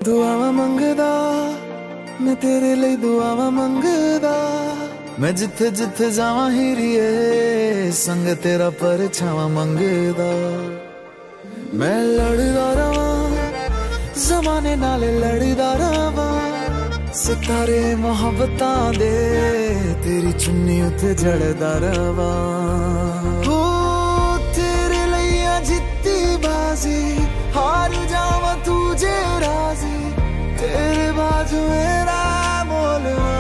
दुआवा मंगदा मैं तेरे लिए दुआवा मंगदा मैं जिथे जिथे जावा हीरिए संग तेरा परछावा मंगदा मैं लड़दा रवा जमाने नाल लड़दा रवा सितारे मोहब्बतां दे तेरी चुन्नी उते जड़दा रवा हो तेरे लिए जित्ती बाजी हार जावा तुझे राजी तेरे बाजू मेरा मोलवा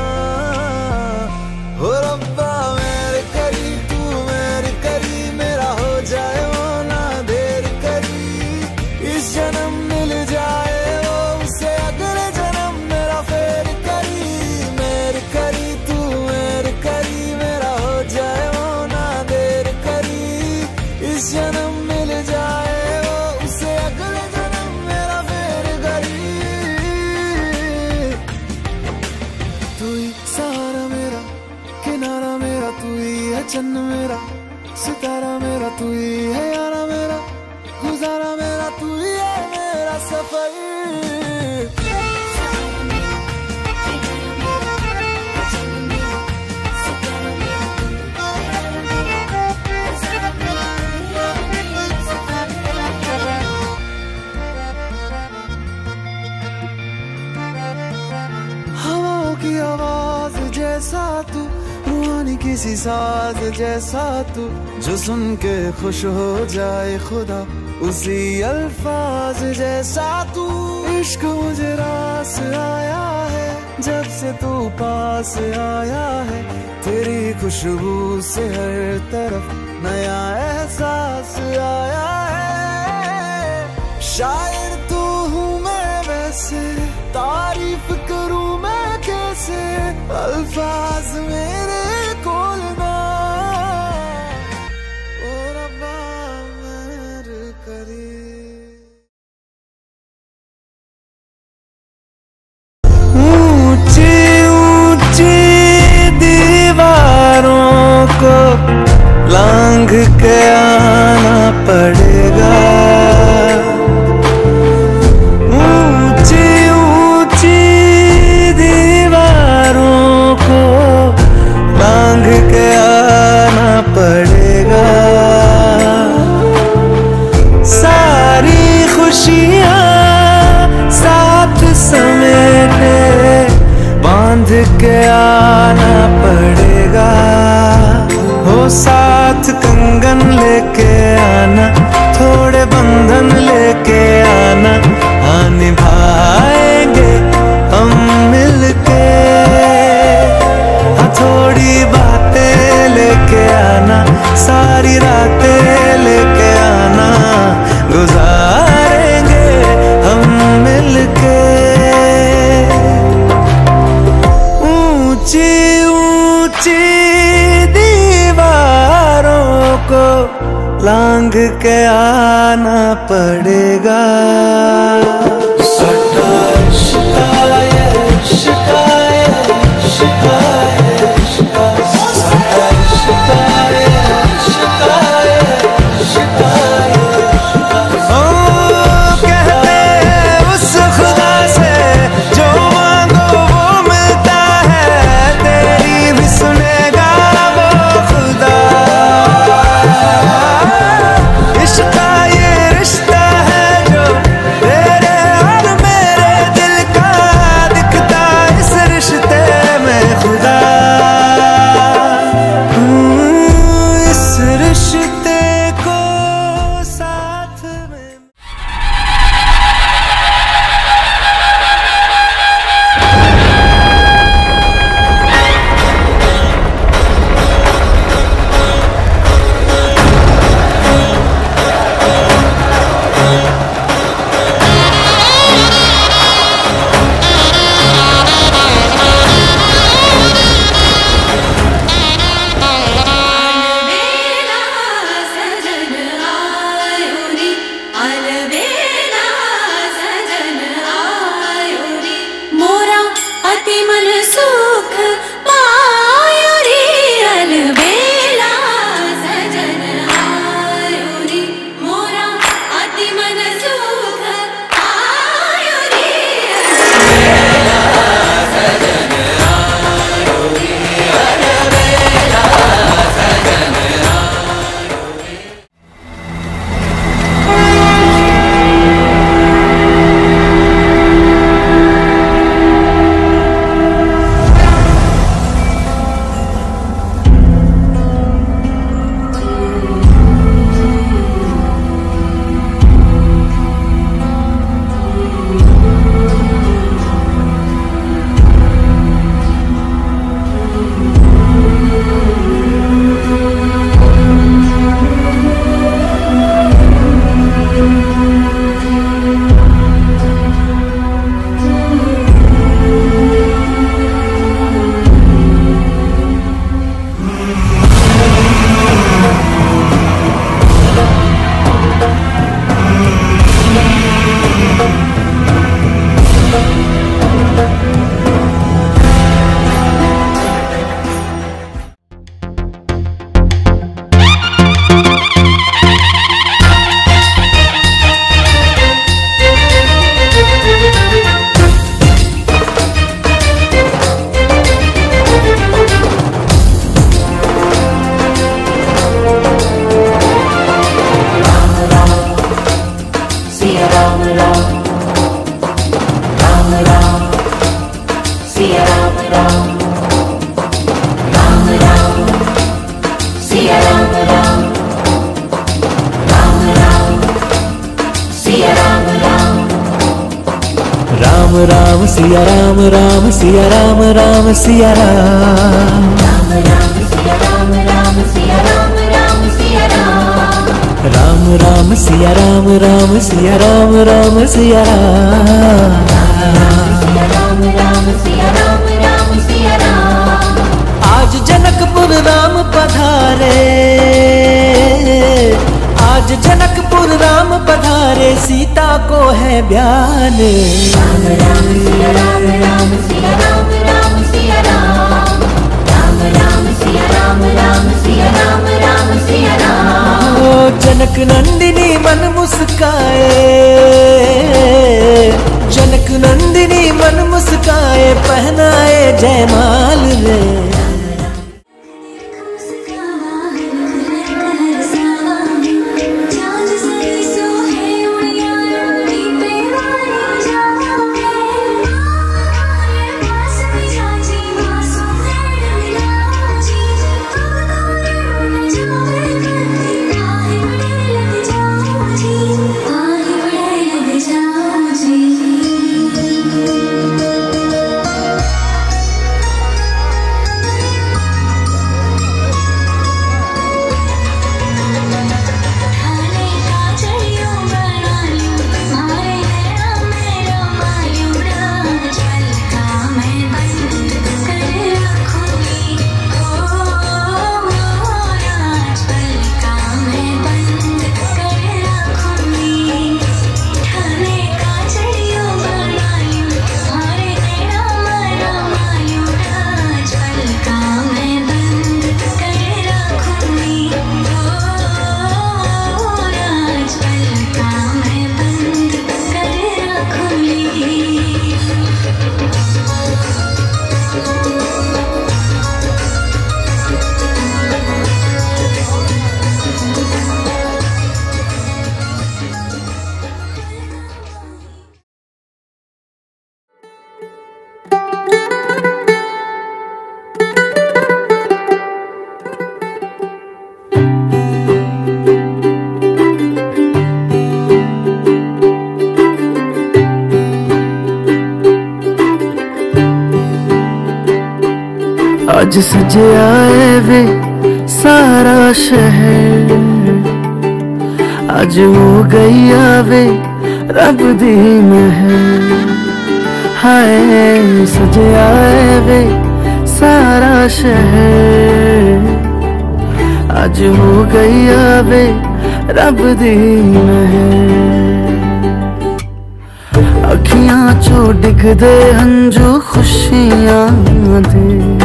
हो रब्बा मेरे करी तू मेरे करी मेरा हो जाए वो ना देर करी इस जन्म मिल जाए वो उसे अगले जन्म मेरा फेर करी मेरे करी तू मेरे करी मेरा हो जाए वो ना देर करी इस जन्म मिल जाए वो उसे अगले जन्म मेरा फेर करी तू ही सहारा मेरा किनारा मेरा तू ही है चन्न मेरा सितारा मेरा तू ही है यारा मेरा गुजारा मेरा तू ही है मेरा सफर हवाओं की आवाज जैसा तू रूहानी किसी साज जैसा तू जो सुन के खुश हो जाए खुदा उसी अल्फाज जैसा तू इश्क मुझे रास आया है जब से तू पास आया है तेरी खुशबू से हर तरफ नया एहसास आया है शायर तू हूँ मैं वैसे तारीफ करूँ मैं कैसे अल्फाज मेरे कोल ना ओ रब्बा मेहर करी ऊंची ऊंची दीवारों को लांघ के आना पड़ेगा के आना पड़ेगा सारी खुशियाँ साथ समेटे बांध के आना पड़ेगा हो साथ कंगन लेके आना थोड़े बंधन लेके आना निभाएंगे हम मिलके थोड़ी बातें लेके आना सारी रातें लेके आना गुजारेंगे हम मिलके ऊंची ऊंची दीवारों को लांघ के आना पड़ेगा शिकायत शिकायत शिकायत रिश्ता है जो तेरे राम राम सिया राम, राम सिया राम, राम सिया राम, राम राम सिया राम, राम सिया राम, राम सिया राम, राम राम सिया राम, राम सिया राम, राम सिया राम, राम राम सिया राम, राम सिया राम। आज जनकपुर राम पधारे, आज जनकपुर राम पधारे, सीता को है ब्यान। राम राम सिया राम, राम सिया राम, राम सिया राम, राम राम सिया राम, राम सिया राम, राम सिया राम। ओ जनक नंदिनी मन मुस्काए, जनक नंदिनी मन मुस्काए, पहनाए जयमाल रे। आज सजे आए वे सारा शहर, आज हो गई आवे रब दी महर। हाय सजे आए वे सारा शहर, आज हो गई आवे रब दी महर। अखियां चो डिगदे हंजू खुशियां दे,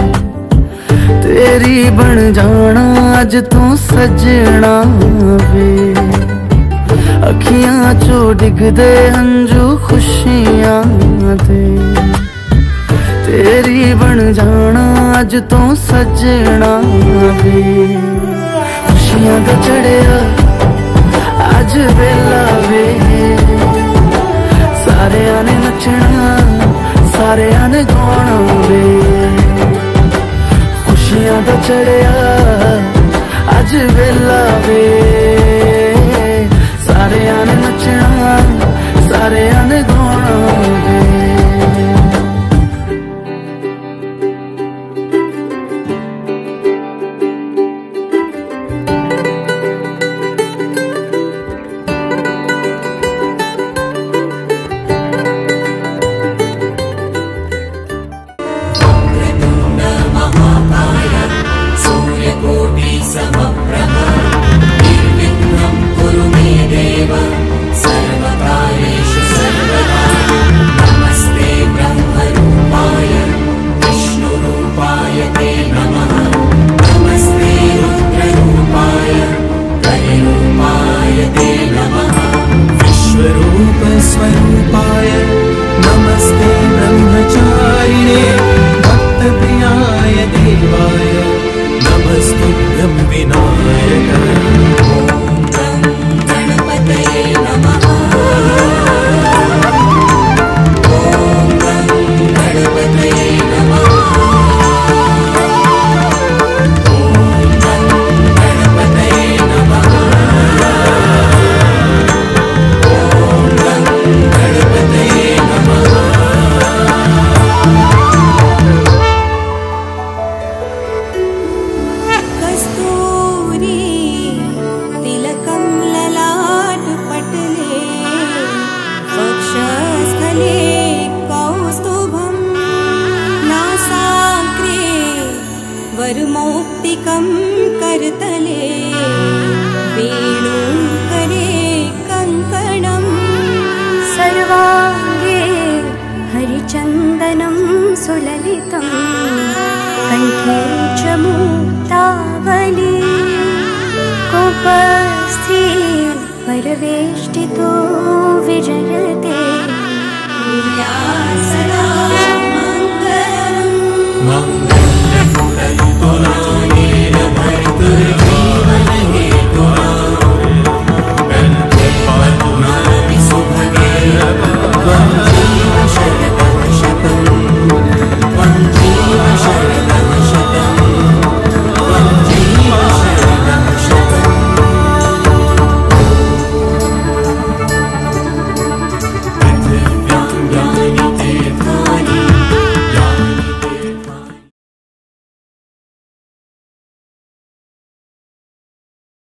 तेरी बन जाना अज तू सजना वे। अखियां चो डिगदे हंजू खुशियां दे, तेरी बन जाना अज तू सजना वे। खुशियां दा चढ़िया अज वेला वे, सारेयां ने नचना सारेयां ने गाना वे। खुशियां दा चढ़िया अज वेला वे, सारेयां ने नचना सारेयां ने गाना वे। करतले वेणुकरे कङ्कणम् सर्वाङ्गे हरिचन्दनं सुललितं कण्ठे च मुक्तावली कोपस्थि परवेष्टितो विजयते या सदा मङ्गलम् मंगल